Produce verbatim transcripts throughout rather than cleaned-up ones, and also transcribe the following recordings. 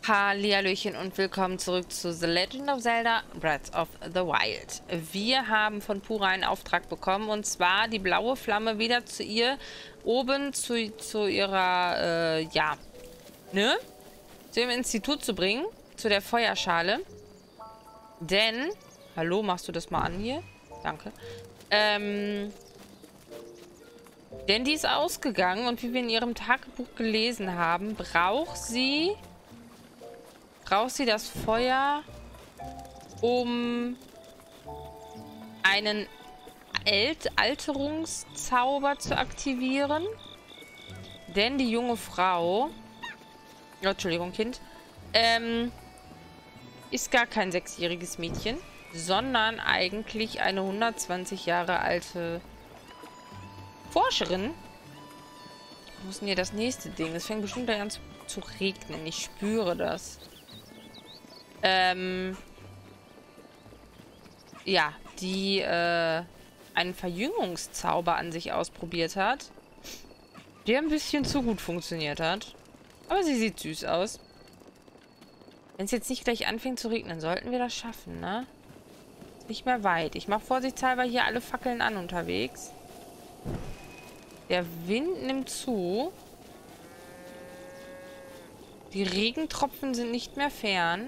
Hallihallöchen und willkommen zurück zu The Legend of Zelda Breath of the Wild. Wir haben von Pura einen Auftrag bekommen, und zwar die blaue Flamme wieder zu ihr oben zu, zu ihrer, äh, ja, ne? Zu ihrem Institut zu bringen, zu der Feuerschale. Denn, hallo, machst du das mal an hier? Danke. Ähm, denn die ist ausgegangen, und wie wir in ihrem Tagebuch gelesen haben, braucht sie... braucht sie das Feuer, um einen Alt Alterungszauber zu aktivieren. Denn die junge Frau, oh, Entschuldigung, Kind, ähm, ist gar kein sechsjähriges Mädchen, sondern eigentlich eine hundertzwanzig Jahre alte Forscherin. Wo ist denn hier das nächste Ding? Es fängt bestimmt gleich an zu, zu regnen. Ich spüre das. Ähm, ja, die äh, einen Verjüngungszauber an sich ausprobiert hat, der ein bisschen zu gut funktioniert hat. Aber sie sieht süß aus. Wenn es jetzt nicht gleich anfängt zu regnen, sollten wir das schaffen, ne? Ist nicht mehr weit. Ich mache vorsichtshalber hier alle Fackeln an unterwegs. Der Wind nimmt zu. Die Regentropfen sind nicht mehr fern.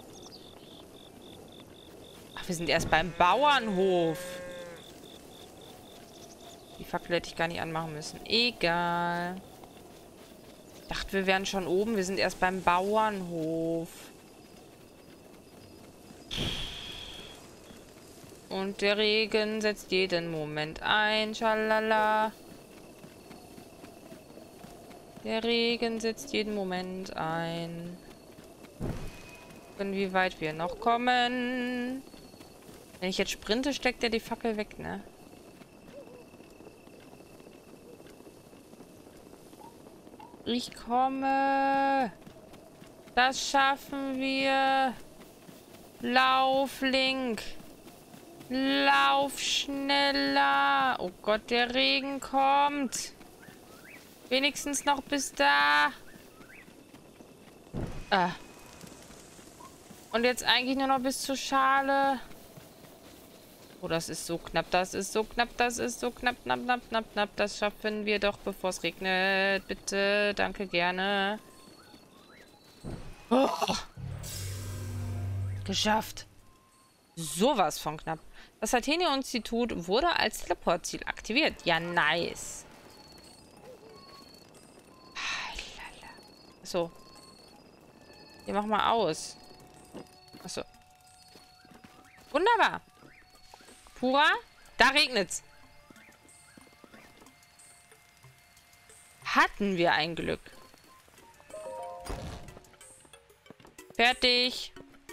Ach, wir sind erst beim Bauernhof. Die Fackel hätte ich gar nicht anmachen müssen. Egal. Ich dachte, wir wären schon oben. Wir sind erst beim Bauernhof. Und der Regen setzt jeden Moment ein. Schalala. Der Regen setzt jeden Moment ein. Gucken, wie weit wir noch kommen. Wenn ich jetzt sprinte, steckt er die Fackel weg, ne? Ich komme. Das schaffen wir. Lauf, Link. Lauf schneller. Oh Gott, der Regen kommt. Wenigstens noch bis da. Ah. Und jetzt eigentlich nur noch bis zur Schale. Oh, das ist so knapp, das ist so knapp, das ist so knapp, knapp, knapp, knapp, knapp. Das schaffen wir doch, bevor es regnet. Bitte, danke, gerne. Oh. Geschafft. Sowas von knapp. Das Atheneum-Institut wurde als Teleportziel aktiviert. Ja, nice. So. Hier, mach mal aus. Achso. Wunderbar. Pura, da regnet's. Hatten wir ein Glück. Fertig.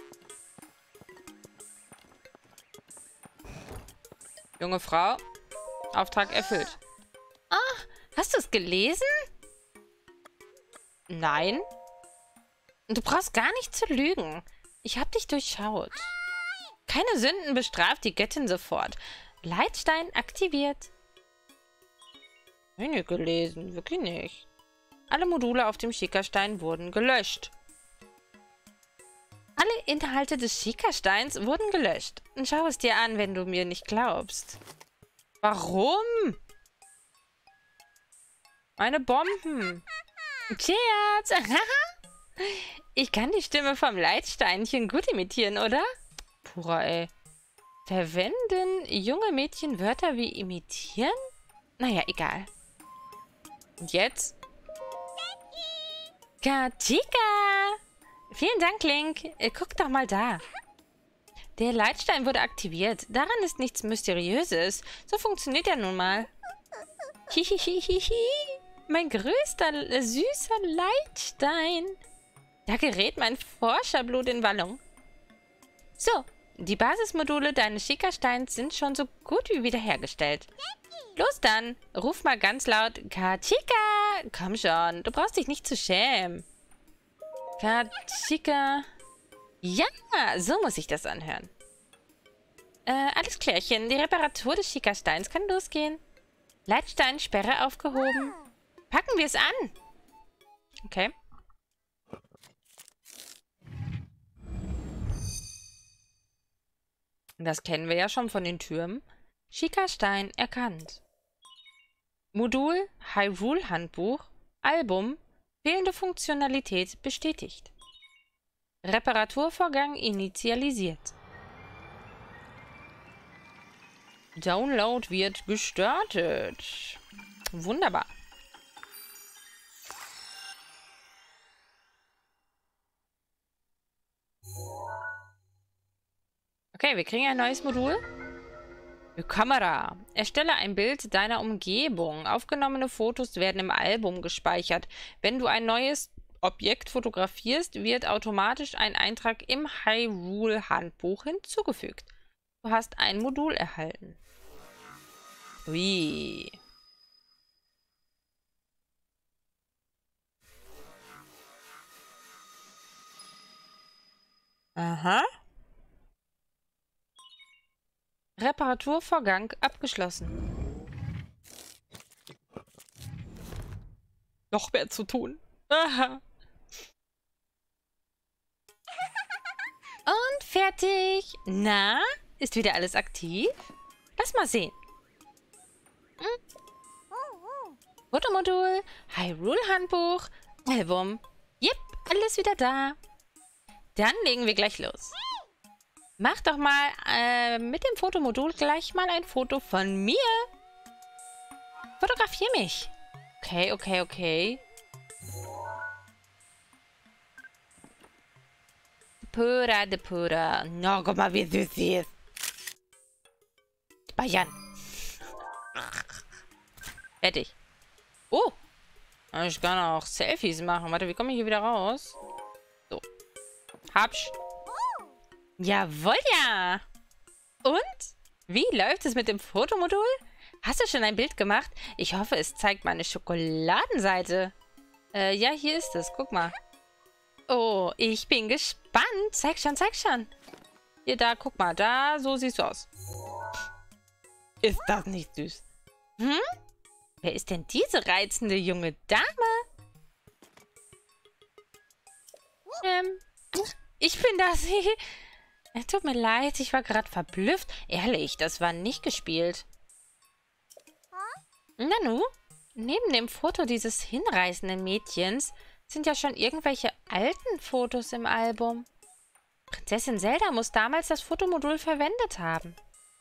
Junge Frau, Auftrag erfüllt. Ah, hast du es gelesen? Nein. Du brauchst gar nicht zu lügen. Ich habe dich durchschaut. Keine Sünden bestraft die Göttin sofort. Leitstein aktiviert. Ich habe nicht gelesen, wirklich nicht. Alle Module auf dem Schickerstein wurden gelöscht. Alle Inhalte des Schickersteins wurden gelöscht. Schau es dir an, wenn du mir nicht glaubst. Warum? Meine Bomben. Cheers! Ich kann die Stimme vom Leitsteinchen gut imitieren, oder? Pura, ey. Verwenden junge Mädchen Wörter wie imitieren? Naja, egal. Und jetzt? Katika! Vielen Dank, Link. Guck doch mal da. Der Leitstein wurde aktiviert. Daran ist nichts Mysteriöses. So funktioniert er nun mal. Hihihihihi. Mein größter, äh, süßer Leitstein. Da gerät mein Forscherblut in Wallung. So, die Basismodule deines Schickersteins sind schon so gut wie wiederhergestellt. Los dann, ruf mal ganz laut Katika. Komm schon, du brauchst dich nicht zu schämen. Katika. Ja, so muss ich das anhören. Äh, alles klärchen. Die Reparatur des Schickersteins kann losgehen. Leitsteinsperre aufgehoben. Packen wir es an. Okay. Das kennen wir ja schon von den Türmen. Chica-Stein erkannt. Modul Hyrule-Handbuch. Album. Fehlende Funktionalität bestätigt. Reparaturvorgang initialisiert. Download wird gestartet. Wunderbar. Okay, wir kriegen ein neues Modul. Kamera. Erstelle ein Bild deiner Umgebung. Aufgenommene Fotos werden im Album gespeichert. Wenn du ein neues Objekt fotografierst, wird automatisch ein Eintrag im Hyrule-Handbuch hinzugefügt. Du hast ein Modul erhalten. Ui. Aha. Reparaturvorgang abgeschlossen. Noch mehr zu tun. Aha. Und fertig. Na, ist wieder alles aktiv? Lass mal sehen. Hm. Fotomodul, Hyrule-Handbuch, Album. Jep, alles wieder da. Dann legen wir gleich los. Mach doch mal äh, mit dem Fotomodul gleich mal ein Foto von mir. Fotografier mich. Okay, okay, okay. Pura de pura. No, guck mal, wie süß sie ist. Speichern. Fertig. Oh. Ich kann auch Selfies machen. Warte, wie komme ich hier wieder raus? So. Habsch. Jawohl, ja. Und? Wie läuft es mit dem Fotomodul? Hast du schon ein Bild gemacht? Ich hoffe, es zeigt meine Schokoladenseite. Äh, ja, hier ist es. Guck mal. Oh, ich bin gespannt. Zeig schon, zeig schon. Hier, da, guck mal. Da, so siehst du aus. Ist das nicht süß? Hm? Wer ist denn diese reizende junge Dame? Ähm, ich bin das. Tut mir leid, ich war gerade verblüfft. Ehrlich, das war nicht gespielt. Nanu, neben dem Foto dieses hinreißenden Mädchens sind ja schon irgendwelche alten Fotos im Album. Prinzessin Zelda muss damals das Fotomodul verwendet haben.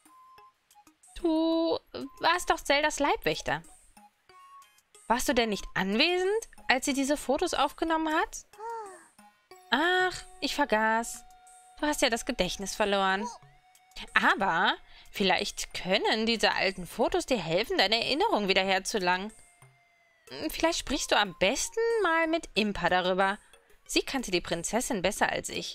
Du warst doch Zeldas Leibwächter. Warst du denn nicht anwesend, als sie diese Fotos aufgenommen hat? Ach, ich vergaß. Du hast ja das Gedächtnis verloren. Aber vielleicht können diese alten Fotos dir helfen, deine Erinnerung wiederherzulangen. Vielleicht sprichst du am besten mal mit Impa darüber. Sie kannte die Prinzessin besser als ich.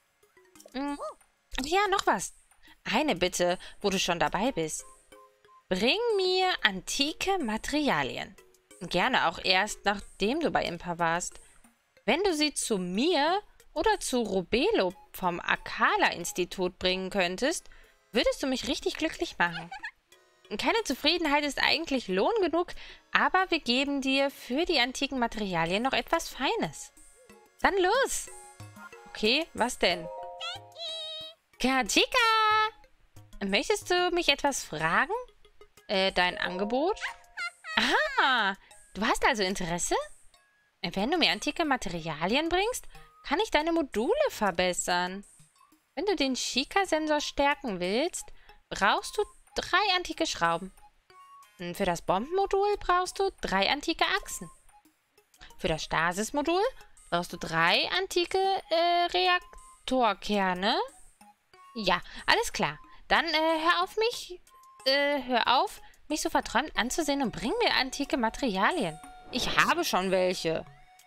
Ja, noch was. Eine Bitte, wo du schon dabei bist. Bring mir antike Materialien. Gerne auch erst, nachdem du bei Impa warst. Wenn du sie zu mir oder zu Robelo vom Akala-Institut bringen könntest, würdest du mich richtig glücklich machen. Keine Zufriedenheit ist eigentlich Lohn genug, aber wir geben dir für die antiken Materialien noch etwas Feines. Dann los! Okay, was denn? Kajika! Möchtest du mich etwas fragen? Äh, dein Angebot? Ah, du hast also Interesse? Wenn du mir antike Materialien bringst, kann ich deine Module verbessern. Wenn du den Chica-Sensor stärken willst, brauchst du drei antike Schrauben. Für das Bombenmodul brauchst du drei antike Achsen. Für das Stasis-Modul brauchst du drei antike äh, Reaktorkerne. Ja, alles klar. Dann äh, hör auf mich, äh, hör auf, mich so verträumt anzusehen und bring mir antike Materialien. Ich habe schon welche.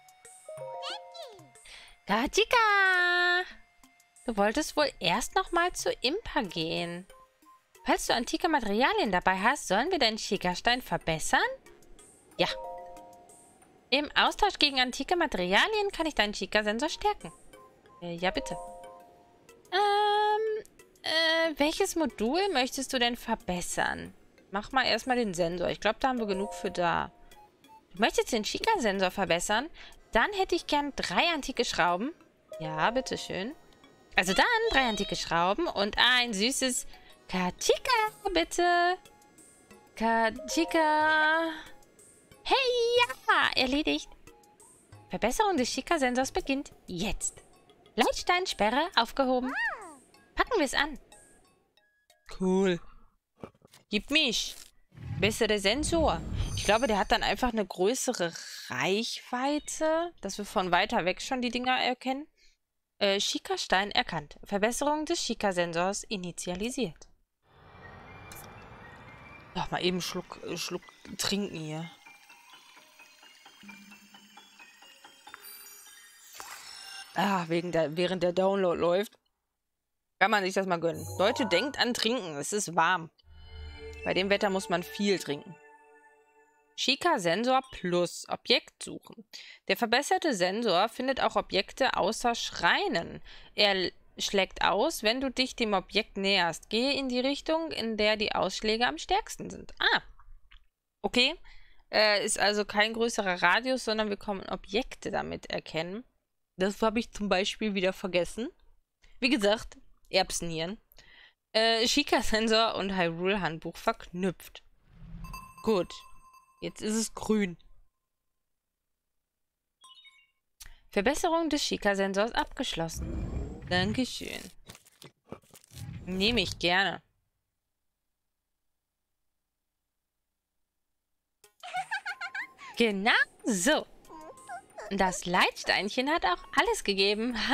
Kajika! Du wolltest wohl erst noch mal zu Impa gehen. Falls du antike Materialien dabei hast, sollen wir deinen Chica-Stein verbessern? Ja. Im Austausch gegen antike Materialien kann ich deinen Chica-Sensor stärken. Äh, ja, bitte. Ähm, äh, welches Modul möchtest du denn verbessern? Mach mal erstmal den Sensor. Ich glaube, da haben wir genug für da. Du möchtest den Chica-Sensor verbessern? Dann hätte ich gern drei antike Schrauben. Ja, bitteschön. Also dann drei antike Schrauben und ein süßes Katika, bitte. Katika. Hey, ja, erledigt. Verbesserung des Chica-Sensors beginnt jetzt. Leitsteinsperre aufgehoben. Packen wir es an. Cool. Gib mich. Bessere Sensor. Ich glaube, der hat dann einfach eine größere Reichweite, dass wir von weiter weg schon die Dinger erkennen. Äh, Chica-Stein erkannt. Verbesserung des Chica-Sensors initialisiert. Doch mal eben Schluck, äh, Schluck trinken hier. Ah, wegen der, während der Download läuft, kann man sich das mal gönnen. Leute, denkt an Trinken. Es ist warm. Bei dem Wetter muss man viel trinken. Chica-Sensor Plus. Objekt suchen. Der verbesserte Sensor findet auch Objekte außer Schreinen. Er schlägt aus, wenn du dich dem Objekt näherst. Gehe in die Richtung, in der die Ausschläge am stärksten sind. Ah. Okay. Äh, ist also kein größerer Radius, sondern wir können Objekte damit erkennen. Das habe ich zum Beispiel wieder vergessen. Wie gesagt, Erbsennieren. Äh, Chica-Sensor und Hyrule-Handbuch verknüpft. Gut. Jetzt ist es grün. Verbesserung des Chica-Sensors abgeschlossen. Dankeschön. Nehme ich gerne. Genau so. Das Leitsteinchen hat auch alles gegeben, ha?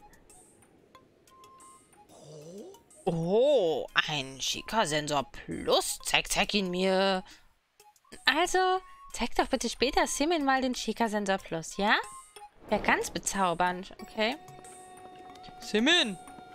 Oh, ein Chica-Sensor Plus. Zeig, zeig ihn mir. Also, zeig doch bitte später Simin mal den Chica-Sensor Plus, ja? Wäre ganz bezaubernd, okay? Simin!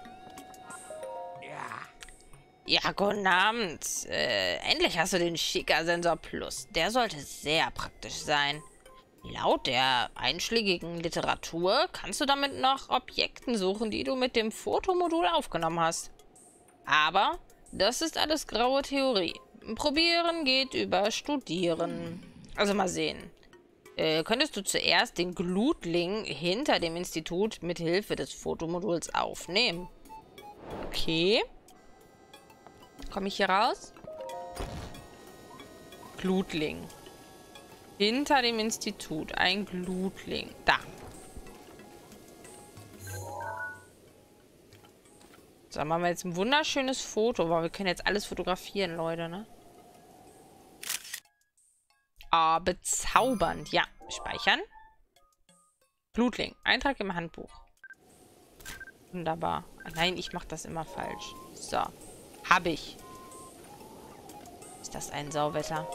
Ja. Ja, guten Abend. Äh, endlich hast du den Chica-Sensor Plus. Der sollte sehr praktisch sein. Laut der einschlägigen Literatur kannst du damit nach Objekten suchen, die du mit dem Fotomodul aufgenommen hast. Aber das ist alles graue Theorie. Probieren geht über Studieren. Also mal sehen. Äh, könntest du zuerst den Glutling hinter dem Institut mit Hilfe des Fotomoduls aufnehmen? Okay. Komme ich hier raus? Glutling. Hinter dem Institut. Ein Glutling. Da. So, dann machen wir jetzt ein wunderschönes Foto, weil wir können jetzt alles fotografieren, Leute, ne? Ah, bezaubernd. Ja, speichern. Glutling. Eintrag im Handbuch. Wunderbar. Nein, ich mache das immer falsch. So. Hab ich. Ist das ein Sauwetter?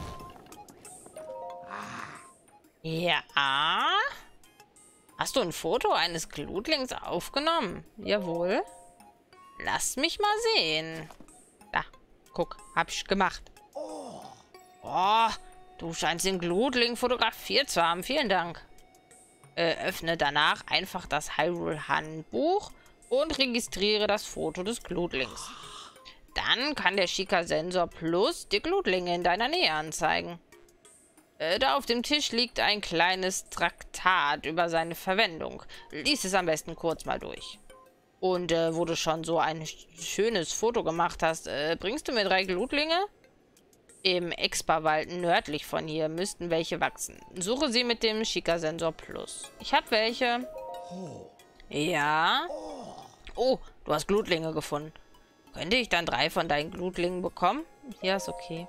Ja. Hast du ein Foto eines Glutlings aufgenommen? Jawohl. Lass mich mal sehen. Da. Guck. Hab ich gemacht. Oh, du scheinst den Glutling fotografiert zu haben. Vielen Dank. Äh, öffne danach einfach das Hyrule-Handbuch und registriere das Foto des Glutlings. Dann kann der Chica-Sensor Plus die Glutlinge in deiner Nähe anzeigen. Äh, da auf dem Tisch liegt ein kleines Traktat über seine Verwendung. Lies es am besten kurz mal durch. Und äh, wo du schon so ein schönes Foto gemacht hast, äh, bringst du mir drei Glutlinge? Im Expa-Wald nördlich von hier müssten welche wachsen. Suche sie mit dem Chica-Sensor Plus. Ich habe welche. Ja. Oh, du hast Glutlinge gefunden. Könnte ich dann drei von deinen Glutlingen bekommen? Ja, ist okay.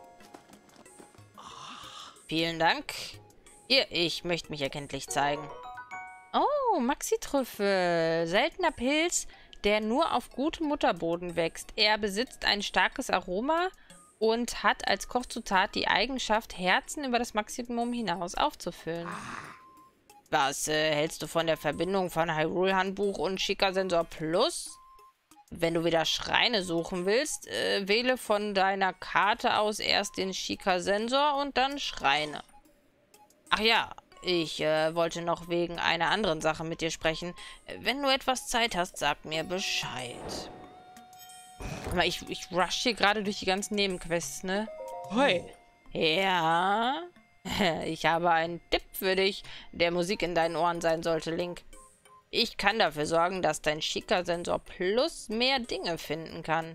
Vielen Dank. Hier, ich möchte mich erkenntlich zeigen. Oh, Maxi-Trüffel. Seltener Pilz, der nur auf gutem Mutterboden wächst. Er besitzt ein starkes Aroma und hat als Kochzutat die Eigenschaft, Herzen über das Maximum hinaus aufzufüllen. Was äh, hältst du von der Verbindung von Hyrule-Handbuch und Chica-Sensor Plus? Wenn du wieder Schreine suchen willst, äh, wähle von deiner Karte aus erst den Chica-Sensor und dann Schreine. Ach ja, ich äh, wollte noch wegen einer anderen Sache mit dir sprechen. Wenn du etwas Zeit hast, sag mir Bescheid. Aber ich, ich rush hier gerade durch die ganzen Nebenquests, ne? Hoi. Ja. Ich habe einen Tipp für dich, der Musik in deinen Ohren sein sollte, Link. Ich kann dafür sorgen, dass dein Chica-Sensor Plus mehr Dinge finden kann.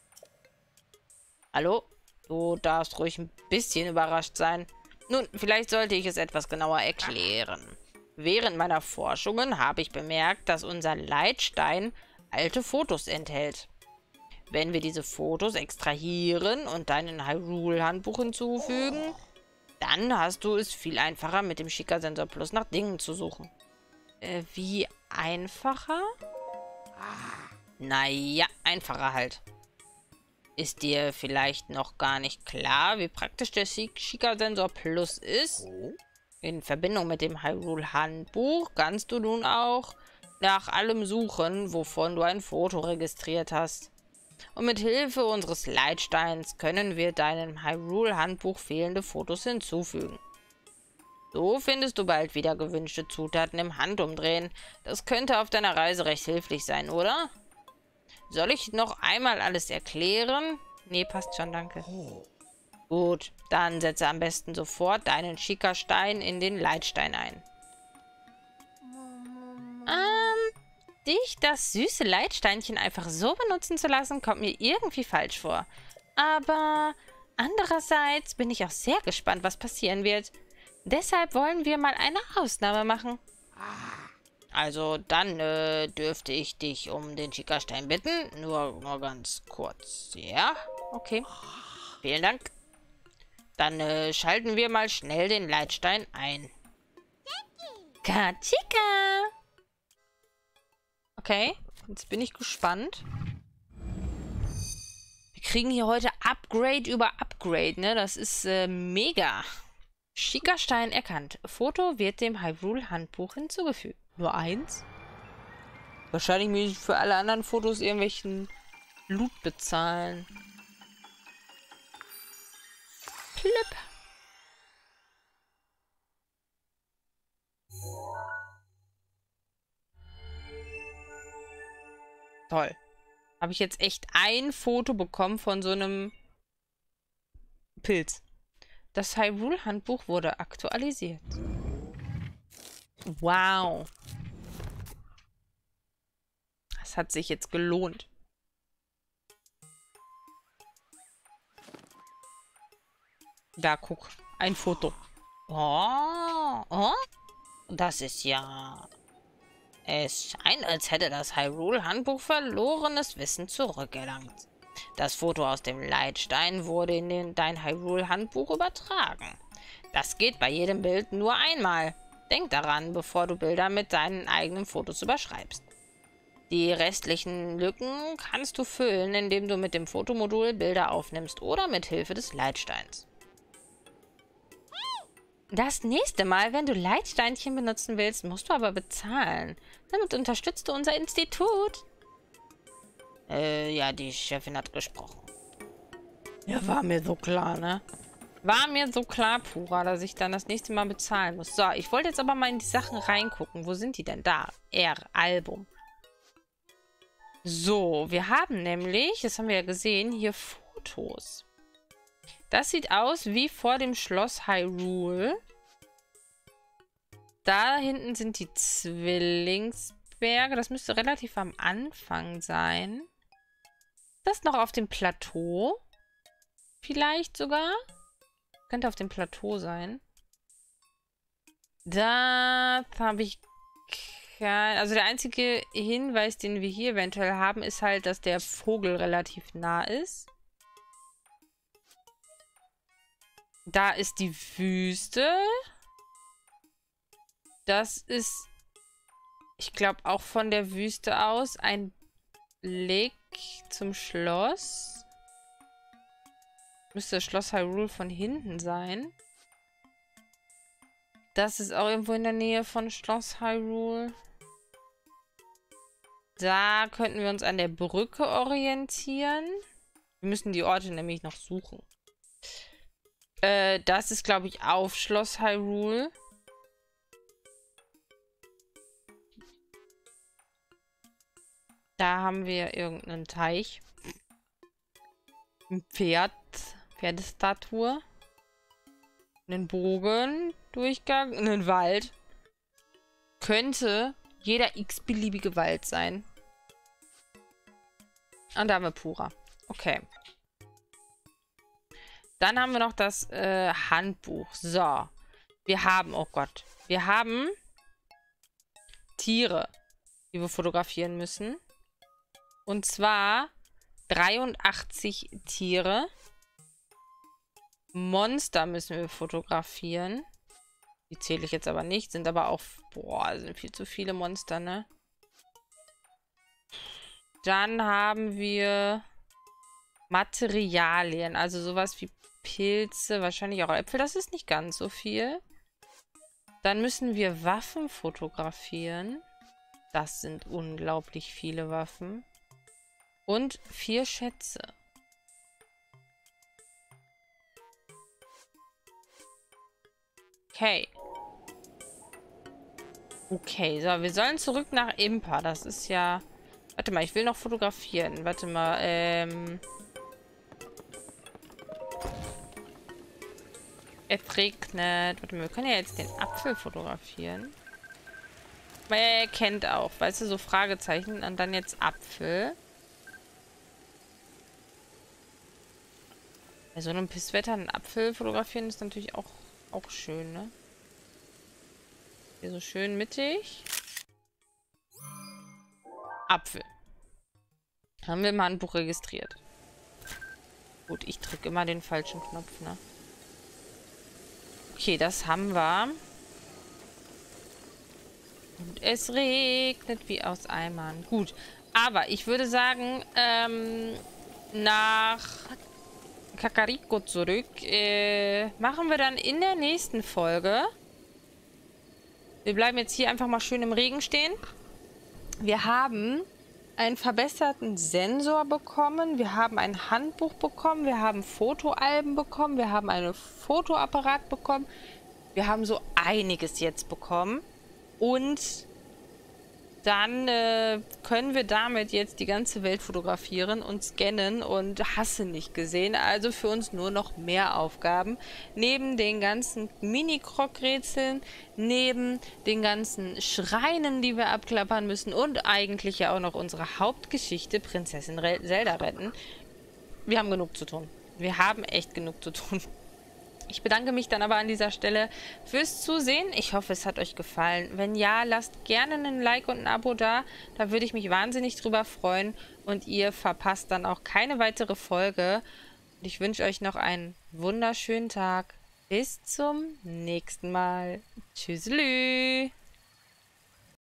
Hallo? Du darfst ruhig ein bisschen überrascht sein. Nun, vielleicht sollte ich es etwas genauer erklären. Während meiner Forschungen habe ich bemerkt, dass unser Leitstein alte Fotos enthält. Wenn wir diese Fotos extrahieren und deinem Hyrule-Handbuch hinzufügen, dann hast du es viel einfacher, mit dem Chica-Sensor Plus nach Dingen zu suchen. Äh, wie einfacher? Naja, einfacher halt. Ist dir vielleicht noch gar nicht klar, wie praktisch der Chica-Sensor Plus ist? In Verbindung mit dem Hyrule-Handbuch kannst du nun auch nach allem suchen, wovon du ein Foto registriert hast. Und mit Hilfe unseres Leitsteins können wir deinem Hyrule-Handbuch fehlende Fotos hinzufügen. So findest du bald wieder gewünschte Zutaten im Handumdrehen. Das könnte auf deiner Reise recht hilfreich sein, oder? Soll ich noch einmal alles erklären? Nee, passt schon, danke. Gut, dann setze am besten sofort deinen Chica-Stein in den Leitstein ein. Ähm, dich das süße Leitsteinchen einfach so benutzen zu lassen, kommt mir irgendwie falsch vor. Aber andererseits bin ich auch sehr gespannt, was passieren wird. Deshalb wollen wir mal eine Ausnahme machen. Also, dann äh, dürfte ich dich um den Chica-Stein bitten. Nur, nur ganz kurz. Ja? Okay. Vielen Dank. Dann äh, schalten wir mal schnell den Leitstein ein. Ka-Chica! Okay, jetzt bin ich gespannt. Wir kriegen hier heute Upgrade über Upgrade, ne? Das ist äh, mega. Chica-Stein erkannt. Foto wird dem Hyrule-Handbuch hinzugefügt. Nur eins? Wahrscheinlich muss ich für alle anderen Fotos irgendwelchen Loot bezahlen. Klipp. Toll. Habe ich jetzt echt ein Foto bekommen von so einem Pilz. Das Hyrule-Handbuch wurde aktualisiert. Wow. Das hat sich jetzt gelohnt. Da, guck. Ein Foto. Oh, oh. Das ist ja... Es scheint, als hätte das Hyrule-Handbuch verlorenes Wissen zurückerlangt. Das Foto aus dem Leitstein wurde in den, dein Hyrule-Handbuch übertragen. Das geht bei jedem Bild nur einmal. Denk daran, bevor du Bilder mit deinen eigenen Fotos überschreibst. Die restlichen Lücken kannst du füllen, indem du mit dem Fotomodul Bilder aufnimmst oder mit Hilfe des Leitsteins. Das nächste Mal, wenn du Leitsteinchen benutzen willst, musst du aber bezahlen. Damit unterstützt du unser Institut. Äh, ja, die Chefin hat gesprochen. Ja, war mir so klar, ne? War mir so klar, Pura, dass ich dann das nächste Mal bezahlen muss. So, ich wollte jetzt aber mal in die Sachen reingucken. Wo sind die denn? Da. R, Album. So, wir haben nämlich, das haben wir ja gesehen, hier Fotos. Das sieht aus wie vor dem Schloss Hyrule. Da hinten sind die Zwillingsberge. Das müsste relativ am Anfang sein. Das noch auf dem Plateau. Vielleicht sogar. Könnte auf dem Plateau sein. Da habe ich kein... Also der einzige Hinweis, den wir hier eventuell haben, ist halt, dass der Vogel relativ nah ist. Da ist die Wüste. Das ist, ich glaube, auch von der Wüste aus ein Blick zum Schloss. Müsste das Schloss Hyrule von hinten sein. Das ist auch irgendwo in der Nähe von Schloss Hyrule. Da könnten wir uns an der Brücke orientieren. Wir müssen die Orte nämlich noch suchen. Äh, das ist, glaube ich, auf Schloss Hyrule. Da haben wir irgendeinen Teich. Ein Pferd. Pferdestatue. Einen Bogen. Durchgang. Einen Wald. Könnte jeder x-beliebige Wald sein. Und da haben wir Pura. Okay. Dann haben wir noch das äh, Handbuch. So. Wir haben, oh Gott. Wir haben Tiere, die wir fotografieren müssen. Und zwar dreiundachtzig Tiere. Monster müssen wir fotografieren. Die zähle ich jetzt aber nicht. Sind aber auch, boah, sind viel zu viele Monster, ne? Dann haben wir Materialien. Also sowas wie Pilze, wahrscheinlich auch Äpfel. Das ist nicht ganz so viel. Dann müssen wir Waffen fotografieren. Das sind unglaublich viele Waffen. Und vier Schätze. Okay. Okay, so, wir sollen zurück nach Impa. Das ist ja... Warte mal, ich will noch fotografieren. Warte mal, ähm... es regnet. Warte mal, wir können ja jetzt den Apfel fotografieren. Weil er kennt auch, weißt du, so Fragezeichen und dann jetzt Apfel. Bei so einem Pisswetter einen Apfel fotografieren ist natürlich auch, auch schön, ne? Hier so schön mittig. Apfel. Haben wir mal ein Buch registriert. Gut, ich drücke immer den falschen Knopf, ne? Okay, das haben wir. Und es regnet wie aus Eimern. Gut, aber ich würde sagen, ähm, nach Kakariko zurück, äh, machen wir dann in der nächsten Folge. Wir bleiben jetzt hier einfach mal schön im Regen stehen. Wir haben einen verbesserten Sensor bekommen. Wir haben ein Handbuch bekommen. Wir haben Fotoalben bekommen. Wir haben einen Fotoapparat bekommen. Wir haben so einiges jetzt bekommen. Und dann äh, können wir damit jetzt die ganze Welt fotografieren und scannen und hasse nicht gesehen. Also für uns nur noch mehr Aufgaben. Neben den ganzen Mini-Krog-Rätseln, neben den ganzen Schreinen, die wir abklappern müssen und eigentlich ja auch noch unsere Hauptgeschichte, Prinzessin Zelda retten. Wir haben genug zu tun. Wir haben echt genug zu tun. Ich bedanke mich dann aber an dieser Stelle fürs Zusehen. Ich hoffe, es hat euch gefallen. Wenn ja, lasst gerne einen Like und ein Abo da. Da würde ich mich wahnsinnig drüber freuen. Und ihr verpasst dann auch keine weitere Folge. Und ich wünsche euch noch einen wunderschönen Tag. Bis zum nächsten Mal. Tschüsselü.